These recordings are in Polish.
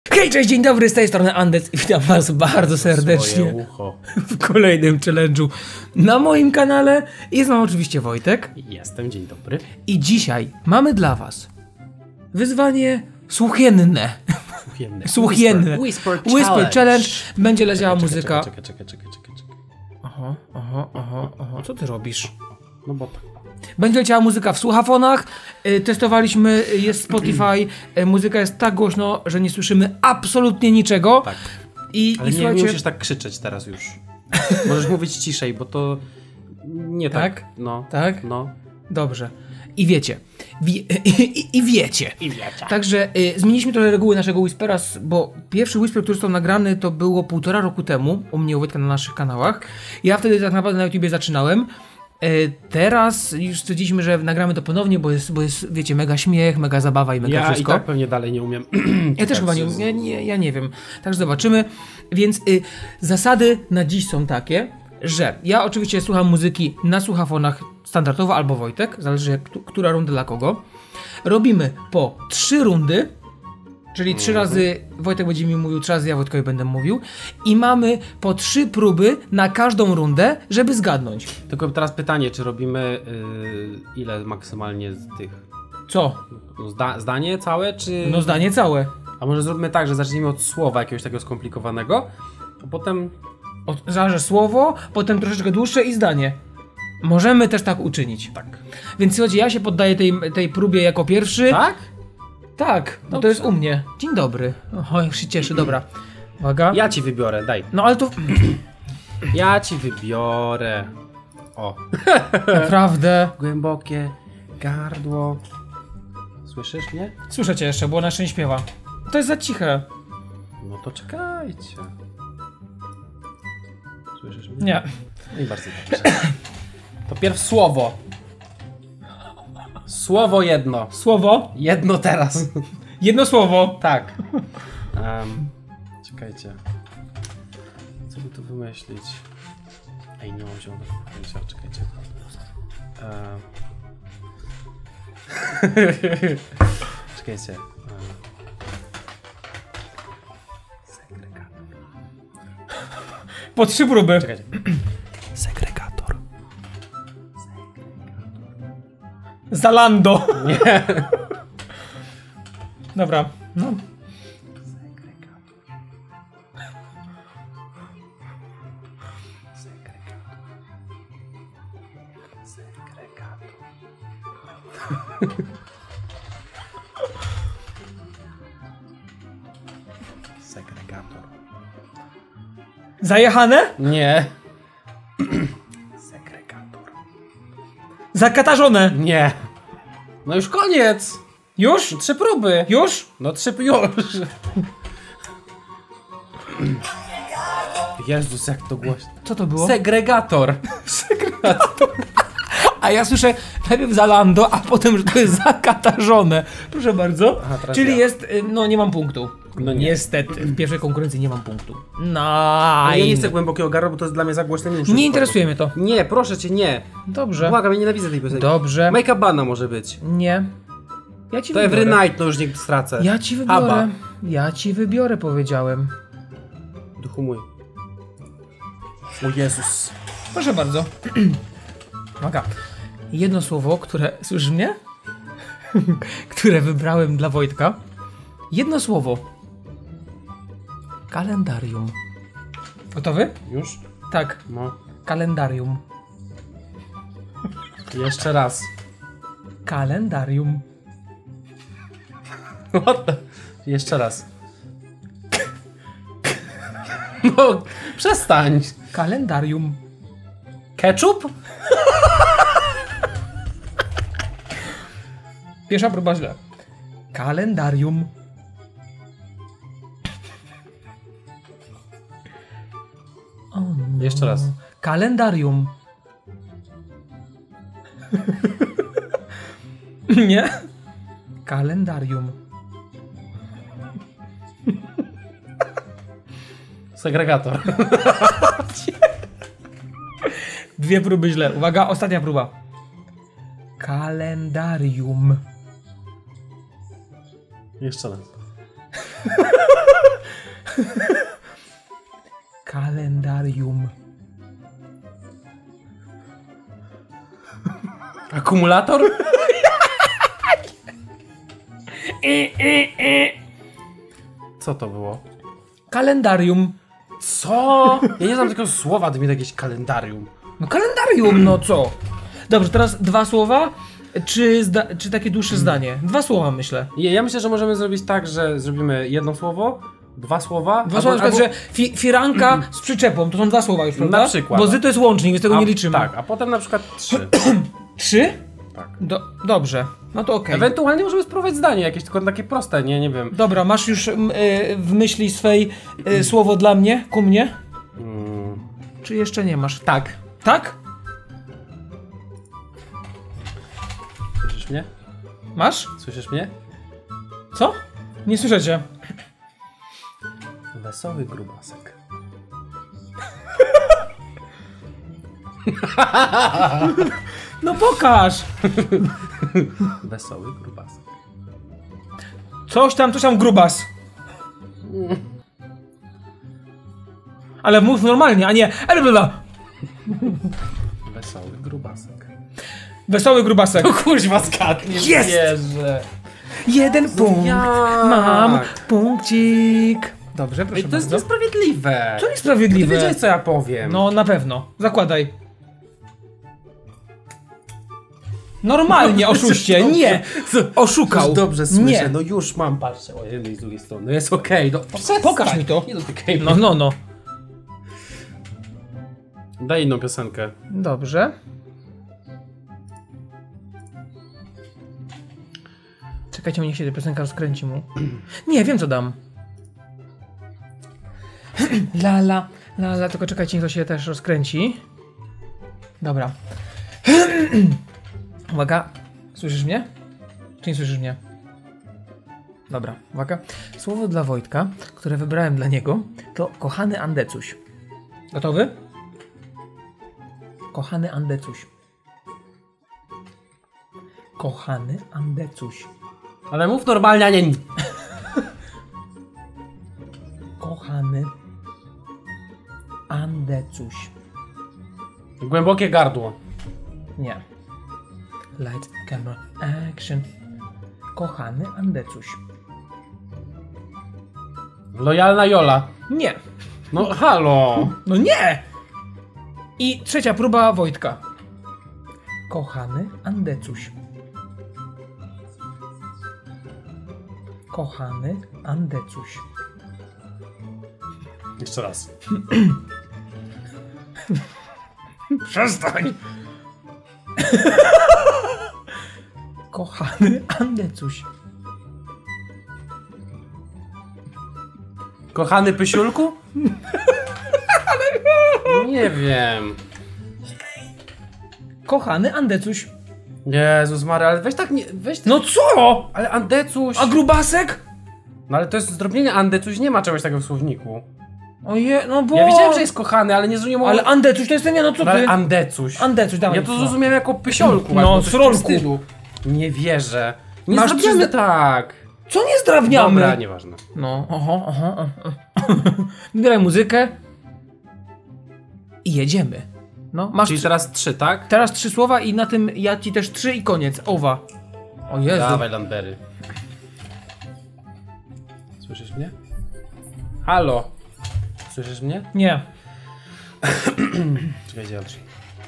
Hej, cześć, dzień dobry, z tej strony Andes i witam was bardzo serdecznie w kolejnym challenge'u na moim kanale. Jest mam oczywiście Wojtek. Jestem, dzień dobry. I dzisiaj mamy dla was wyzwanie słuchienne. Słuchienne. Whisper Challenge. Będzie leciała muzyka. Czekaj. Aha. Co ty robisz? No bo tak. Będzie leciała muzyka w słuchafonach, testowaliśmy, jest Spotify, muzyka jest tak głośno, że nie słyszymy absolutnie niczego. Tak. Ale nie musisz tak krzyczeć teraz już. Możesz mówić ciszej, bo to nie tak. No. Tak? No. Dobrze. I wiecie. I wiecie. Także zmieniliśmy trochę reguły naszego Whispera, bo pierwszy Whisper, który został nagrany, to było 1,5 roku temu u mnie u Wojtka na naszych kanałach. Ja wtedy tak naprawdę na YouTubie zaczynałem. Teraz już stwierdziliśmy, że nagramy to ponownie, bo jest, wiecie, mega śmiech, mega zabawa i mega wszystko. Ja i tak pewnie dalej nie umiem. Ja też chyba nie umiem, ja nie wiem. Także zobaczymy. Więc zasady na dziś są takie, że ja oczywiście słucham muzyki na słuchafonach standardowo albo Wojtek, zależy która runda dla kogo. Robimy po 3 rundy, czyli 3 razy Wojtek będzie mi mówił, 3 razy ja Wojtkowi będę mówił. I mamy po 3 próby na każdą rundę, żeby zgadnąć. Tylko teraz pytanie, czy robimy ile maksymalnie z tych? Co? Zdanie całe, czy... No zdanie całe. A może zróbmy tak, że zacznijmy od słowa jakiegoś takiego skomplikowanego, a potem... Że słowo, potem troszeczkę dłuższe i zdanie. Możemy też tak uczynić. Tak. Więc słuchajcie, ja się poddaję tej próbie jako pierwszy. Tak? Tak, no to jest u mnie. Dzień dobry. O, jak się cieszy, dobra. Uwaga. Ja ci wybiorę, daj. No ale to... Ja ci wybiorę. O. Naprawdę. Głębokie gardło. Słyszysz mnie? Słyszę cię jeszcze, bo ona jeszcze nie śpiewa. To jest za ciche. No to czekajcie. Słyszysz mnie? Nie. No i bardzo dobrze. To pierw słowo. Słowo jedno. Słowo? Jedno teraz. Jedno słowo. Tak. Czekajcie. Co by tu wymyślić? Ej, nie mam zielonego pojęcia. Czekajcie. Czekajcie. Segregator. Po 3 próby. Czekajcie. Segregator. Zalando. Nie. Dobra. No. Segregator. Zajechane? Nie. Segregator. Zakatarzone. Nie. No już koniec. Już? 3 próby. Już? No 3 już. Jezus, jak to głośno. Co to było? Segregator. A ja słyszę najpierw Zalando, a potem, że to jest zakatarzone. Proszę bardzo. Aha, czyli ja. jest, no nie mam punktu. No nie. Niestety, w pierwszej konkurencji nie mam punktu. Ale ja nie chcę głębokiego gardła, bo to jest dla mnie za głośne. Nie interesuje mnie to. Nie, proszę cię, nie. Dobrze. Błagam, ja nienawidzę tej piosenki. Dobrze. Make Bana może być. Nie. Ja ci To wybiorę. Every Night, no już nie stracę. Ja ci wybiorę. Abba. Ja ci wybiorę, powiedziałem. Duchu mój. O Jezus. Proszę bardzo. Uwaga. Jedno słowo, które... Słyszysz mnie? które wybrałem dla Wojtka. Jedno słowo. Kalendarium. Gotowy? Już? Tak. No. Kalendarium. Jeszcze raz. Kalendarium. What the... Jeszcze raz. No, przestań. Kalendarium. Ketchup? Pierwsza próba źle. Kalendarium. O, no. Jeszcze raz. Kalendarium. Nie? Kalendarium. Segregator. 2 próby źle. Uwaga, ostatnia próba. Kalendarium. Jeszcze raz. Kalendarium. Akumulator? Co to było? Kalendarium. Co? Ja nie znam takiego słowa, to mi jakieś kalendarium. No kalendarium, no co? Dobrze, teraz dwa słowa, czy takie dłuższe zdanie? Dwa słowa, myślę. Ja myślę, że możemy zrobić tak, że zrobimy jedno słowo, dwa słowa. Dwa słowa, na przykład, że firanka z przyczepą, to są dwa słowa już, prawda? Na przykład. Bo zy to jest łącznik, więc tego nie liczymy. Tak, a potem na przykład 3. 3? Tak. Dobrze, no to okej. Ewentualnie możemy spróbować zdanie jakieś, tylko takie proste, nie wiem. Dobra, masz już w myśli swej słowo dla mnie, ku mnie? Czy jeszcze nie masz? Tak. Tak? Słyszysz mnie? Masz? Słyszysz mnie? Co? Nie słyszycie. Wesoły grubasek. No pokaż! Wesoły grubasek. Coś tam grubas. Ale mów normalnie, a nie... Wesoły grubasek. Wesoły grubasek. No kuźwa, zgadniesz. Jest! Wierzę. Jeden punkt. Jak? Mam punkcik. Dobrze, proszę Ej, to jest bardzo. niesprawiedliwe. To Ty niesprawiedliwe. wiedziałeś, co ja powiem. No na pewno. Zakładaj. Normalnie, oszuście. Nie. Oszukał. Już dobrze słyszę, Nie. no już mam, patrzę o jednej i z drugiej strony, no jest okej, no Pokaż mi to. Nie dotykaj mnie. No. Daj inną piosenkę. Dobrze. Czekajcie, niech się ta piosenka rozkręci mu. Nie, wiem co dam. Lala, tylko czekajcie, niech to się też rozkręci. Dobra. Uwaga. Słyszysz mnie? Czy nie słyszysz mnie? Dobra, uwaga. Słowo dla Wojtka, które wybrałem dla niego, to kochany Andecuś. Gotowy? Kochany Andecuś. Kochany Andecuś. Ale mów normalnie, a nie... Kochany Andecuś. Głębokie gardło. Nie. Light, camera, action. Kochany Andecuś. Lojalna Jola. Nie. No halo. No nie! I trzecia próba Wojtka. Kochany Andecuś. Kochany Andecuś. Jeszcze raz. Przestań! Kochany Andecuś. Kochany Pysiulku? Nie wiem. Kochany Andecuś. Jezus Maria, ale weź tak nie... Weź... No co? Ale Andecuś... A grubasek? No ale to jest zdrobnienie Andecuś, nie ma czegoś takiego w słowniku. Oje, no bo... Ja wiedziałem, że jest kochany, ale nie zrozumiałem... Ale Andecuś to jest ten, no co No, ty? ale Andecuś. Andecuś, dawaj. Ja to zrozumiałem jako Pysiolku. No, albo coś w tym srolku. stylu. Nie wierzę. Nie Masz zrobimy trzy- tak. Co nie zdrabniamy? Dobra, nieważne. No, oho. Wybieraj muzykę. I jedziemy. No, masz Czyli teraz 3, tak? teraz 3 słowa i na tym ja ci też 3 i koniec. Owa. O Jezu. Dawaj, Landberry. Słyszysz mnie? Halo. Słyszysz mnie? Nie. Czekaj, gdzie drzwi.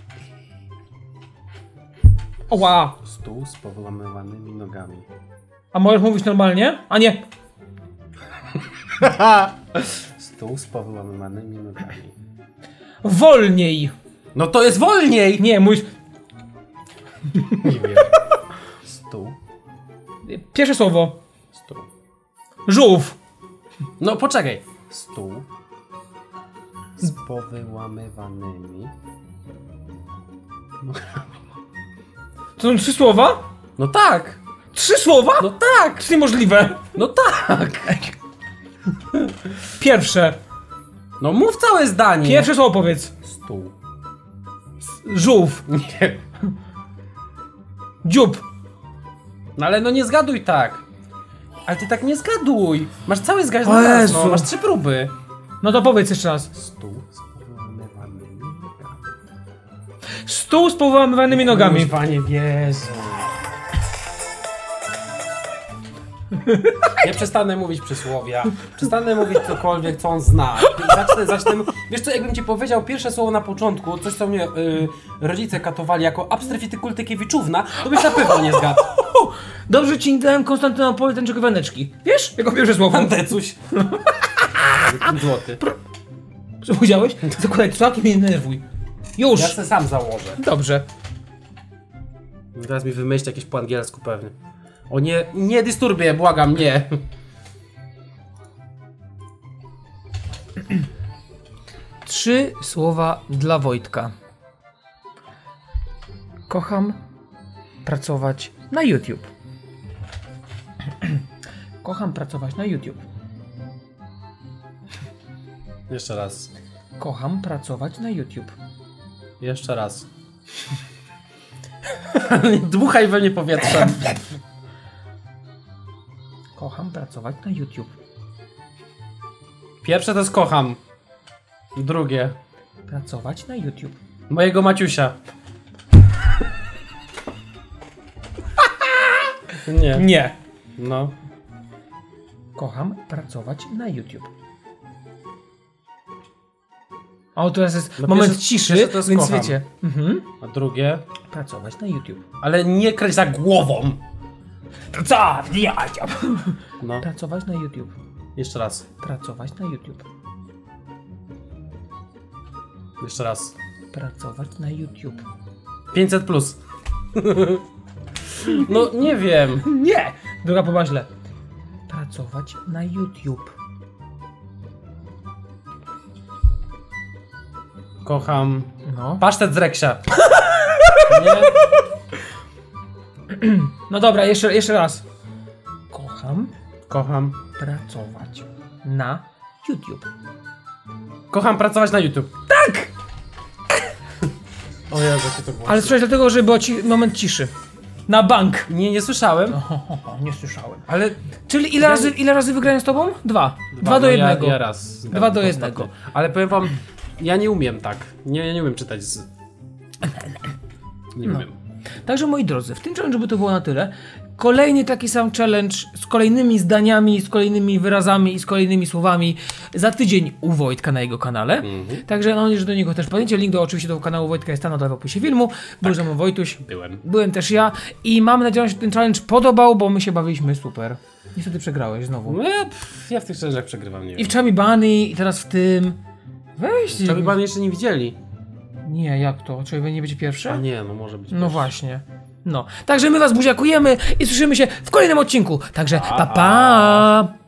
Oła. Stół z powyłamywanymi nogami. A możesz mówić normalnie? A nie. Stół z powyłamywanymi nogami. Wolniej. No to jest wolniej! Nie, mój... Nie wiem. Stół. Pierwsze słowo. Stół. Żółw. No poczekaj. Stół z powyłamywanymi. To są 3 słowa? No tak! 3 słowa? No tak! To jest niemożliwe. No tak! Pierwsze. No mów całe zdanie! Pierwsze słowo powiedz. Stół. Żółw. Nie. Dziób. No ale no nie zgaduj tak. Ale ty tak nie zgaduj. Masz cały zgadź O na raz, no. Jezu. Masz 3 próby. No to powiedz jeszcze raz. Stół z połamywanymi nogami. Stół z połamywanymi nogami. Panie Jezu. Nie przestanę mówić przysłowia. Przestanę mówić cokolwiek, co on zna. Zacznę. Wiesz co, jakbym ci powiedział pierwsze słowo na początku, coś co mnie rodzice katowali jako abstryfitykul-tykiewiczówna, to byś na pewno nie zgadł. Dobrze ci dałem Konstantynopolitan czekowianeczki. Wiesz? Jako pierwsze słowo. Antecuś. Złoty. Co powiedziałeś? Zakładaj całkiem mnie nie denerwuj. Już. Ja se sam założę. Dobrze. Teraz mi wymyśl jakieś po angielsku pewnie. O nie, nie dysturbię, błagam, nie. Trzy słowa dla Wojtka. Kocham pracować na YouTube. Kocham pracować na YouTube. Jeszcze raz. Kocham pracować na YouTube. Jeszcze raz. Nie dmuchaj we mnie powietrzem. Kocham pracować na YouTube. Pierwsze to jest kocham. Drugie. Pracować na YouTube. Mojego Maciusia. Nie. Nie. No. Kocham pracować na YouTube. O, teraz jest No moment pierwsze- ciszy, pierwsze to jest więc kocham. wiecie. Mhm. A drugie? Pracować na YouTube. Ale nie kręć za głową. Co? Ja. No. Pracować na YouTube. Jeszcze raz. Pracować na YouTube. Jeszcze raz. Pracować na YouTube. 500 plus. No nie wiem. Nie! Druga próba źle. Pracować na YouTube. Kocham. No. Pasztet z Reksia. Nie? No dobra, jeszcze raz. Kocham Kocham. pracować na YouTube. Kocham pracować na YouTube. Tak! O Jezu, jakie to było. Ale słuchaj, dlatego, że był moment ciszy. Na bank. Nie słyszałem. Nie słyszałem. Ale Czyli ile razy wygrałem z tobą? Dwa. Dwa do no jednego. Ja raz. Dwa do jednego. Ale powiem wam, ja nie umiem tak. Ja nie umiem czytać z... Nie No. umiem. Także moi drodzy, w tym challenge by to było na tyle. Kolejny taki sam challenge z kolejnymi zdaniami, z kolejnymi wyrazami i z kolejnymi słowami za tydzień u Wojtka na jego kanale. Także mam nadzieję, że do niego też padniecie. Link do oczywiście do kanału Wojtka jest tam na dole w opisie filmu. Był ze mną Wojtuś. Byłem też ja i mam nadzieję, że się ten challenge podobał, bo my się bawiliśmy super. Niestety przegrałeś znowu. No ja w tych challenge'ach przegrywam, nie I wiem. w Chami Bunny i teraz w tym. Weź. Czemu pan jeszcze nie widzieli? Nie, jak to? Czy nie będzie pierwsze? A nie, no może być. No też. właśnie. No. Także my was buziakujemy i słyszymy się w kolejnym odcinku. Także pa pa!